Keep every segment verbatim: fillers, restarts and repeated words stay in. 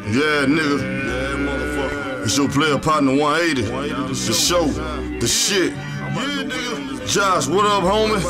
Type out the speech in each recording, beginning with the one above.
Yeah, nigga. Yeah, motherfucker. It's your player partner one eighty. The show, the shit. Yeah, nigga. Josh, what up, homie?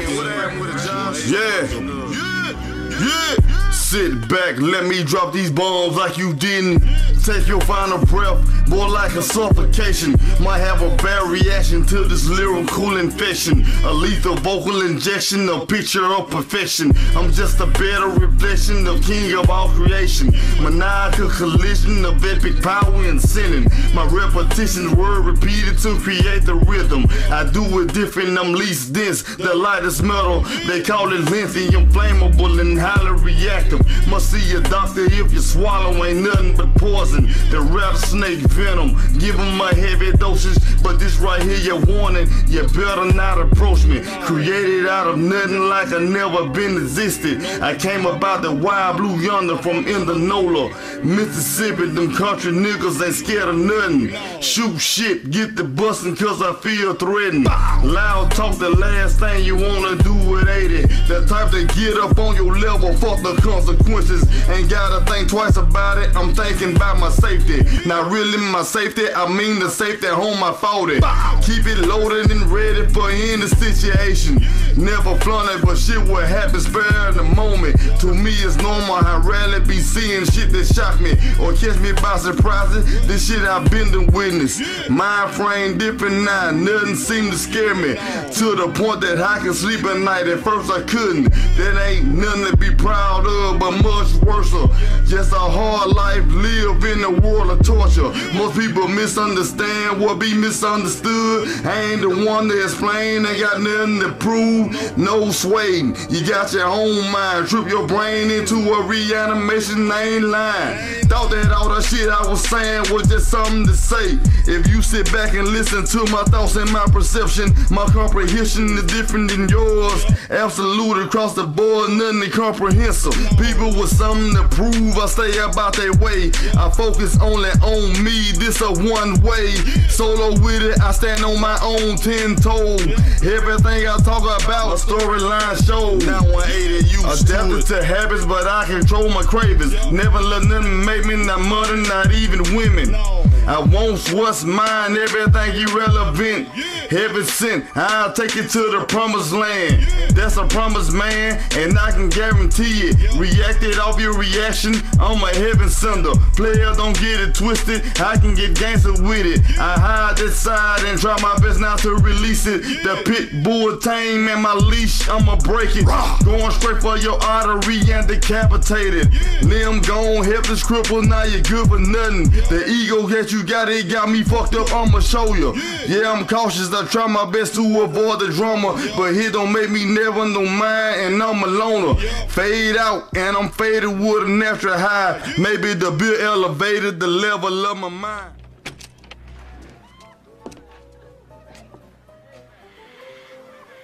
Yeah. Yeah. Sit back, let me drop these bombs like you didn't. Take your final breath, more like a suffocation. Might have a bad reaction to this lyrical infection. A lethal vocal injection, a picture of perfection. I'm just a better reflection of king of all creation. Maniacal collision of epic power and sinning. My repetition word repeated to create the rhythm. I do it different, I'm least dense, the lightest metal. They call it lithium, flammable and highly reactive. Must see a doctor if you swallow ain't nothing but poison. The rattlesnake venom, give them a heavy dosage. But this right here, your warning, you better not approach me. Created out of nothing like I never been existed. I came about the wild blue yonder from Indianola, Mississippi. Them country niggas ain't scared of nothing. Shoot shit, get the bustin' cause I feel threatened. Loud talk, the last thing you wanna do with eighty. The type to get up on your level, fuck the consequences. Ain't gotta think twice about it, I'm thinking about my safety. Not really my safety, I mean the safety home my forty. Keep it loaded and ready for any situation. Never flaunt it, but shit what happens spare in the moment. To me it's normal, I rarely be seeing shit that shock me or catch me by surprises. This shit I've been to witness. Mind frame different now, nothing seem to scare me. To the point that I can sleep at night, at first I couldn't. That ain't nothing to be proud of, but much worse. Just a hard life live in a world of torture. Most people misunderstand what be misunderstood. I ain't the one to explain, ain't got nothing to prove. No swaying, you got your own mind. Trip your brain into a reanimation, I ain't lying. Thought that all the shit I was saying was just something to say. If you sit back and listen to my thoughts and my perception, my comprehension is different than yours. Absolute across the board, nothing incomprehensible. People with something to prove, I stay about their way. I focus only on me, this a one way. Solo with it, I stand on my own ten toes. Everything I talk about, a storyline show. Now one eighty, you adapted to habits, but I control my cravings. Never let nothing make me, not money, not even women. I want what's mine, everything irrelevant. Heaven sent, I'll take it to the promised land. That's a promise, man, and I can guarantee it. Reacted off your reaction, I'm a heaven sender. Player, don't get it twisted, I can get gangster with it. I hide this side and try my best not to release it. The pit bull tame and my leash, I'ma break it. Going straight for your artery and decapitated. Limb gone, helpless cripple, now you're good for nothing. The ego that you got, it got me fucked up, I'ma show you. Yeah, I'm cautious, I try my best to avoid the drama, but it don't make me never know mine, and I'm a loner. Fade out, and I'm faded with a natural high. Maybe the bill elevated the level of my mind.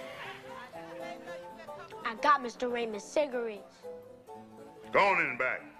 I got Mister Raymond's cigarettes. Go on in the back.